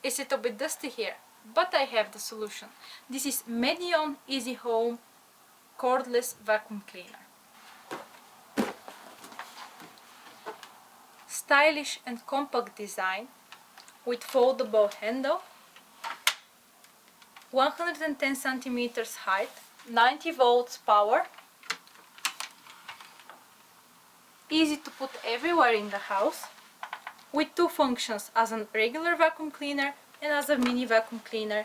It's a little bit dusty here, but I have the solution. This is Medion Easy Home Cordless Vacuum Cleaner. Stylish and compact design with foldable handle, 110 centimeters height, 90 volts power, easy to put everywhere in the house, with two functions, as a regular vacuum cleaner and as a mini vacuum cleaner,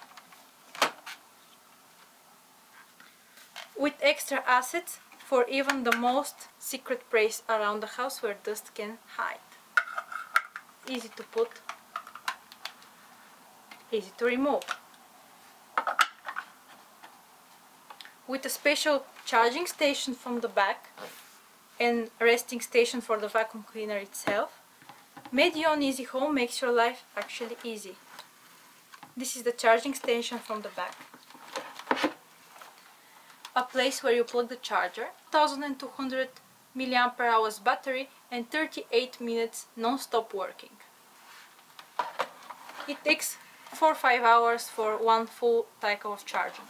with extra assets for even the most secret place around the house where dust can hide. Easy to put, easy to remove. With a special charging station from the back and resting station for the vacuum cleaner itself, Medion Easy Home makes your life actually easy. This is the charging station from the back. A place where you plug the charger, 1200 mAh battery and 38 minutes non-stop working. It takes 4 or 5 hours for one full cycle of charging.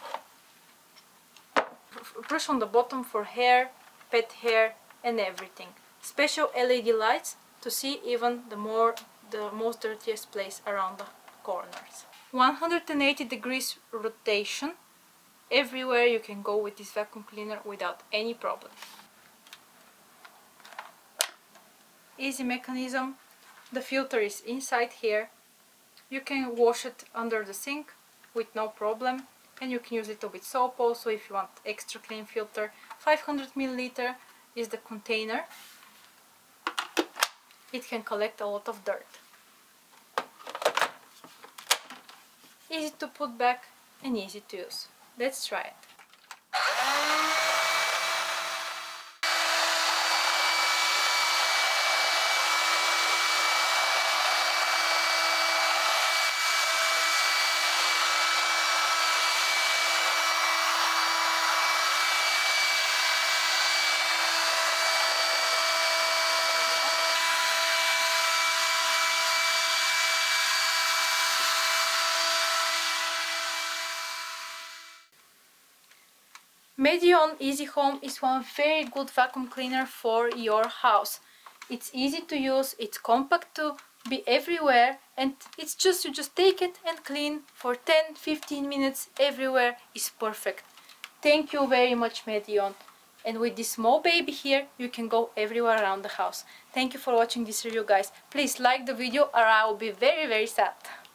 Push on the bottom for hair, pet hair and everything. Special LED lights to see even the most dirtiest place around the corners. 180 degrees rotation. Everywhere you can go with this vacuum cleaner without any problem. Easy mechanism. The filter is inside here. You can wash it under the sink with no problem, and you can use it with soap also if you want extra clean filter. 500 ml is the container. It can collect a lot of dirt. Easy to put back and easy to use. Let's try it. Medion Easy Home is one very good vacuum cleaner for your house. It's easy to use, it's compact to be everywhere, and it's just you just take it and clean for 10-15 minutes everywhere is perfect. Thank you very much, Medion. And with this small baby here, you can go everywhere around the house. Thank you for watching this review, guys. Please like the video or I will be very sad.